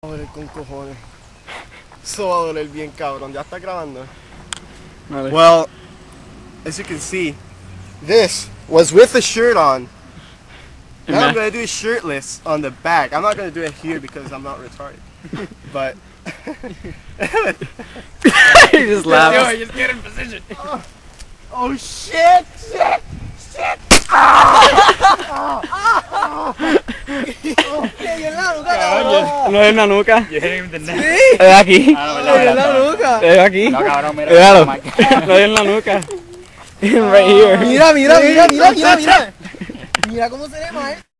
Va a doler con cojones. Eso va a doler bien cabrón. ¿Ya está grabando? Vale. Well, as you can see, this was with the shirt on. Now I'm gonna do it shirtless on the back. I'm not gonna do it here because I'm not retarded. But He just laughs. Just get in position. oh shit! Shit! Shit! No es en la nuca. You hit him in the neck. Es aquí. En la nuca. Es aquí. No, cabrón, mira. Míralo. No es en la nuca. Right here. Mira, mira, mira, mira, mira, mira. Mira cómo se ve mal.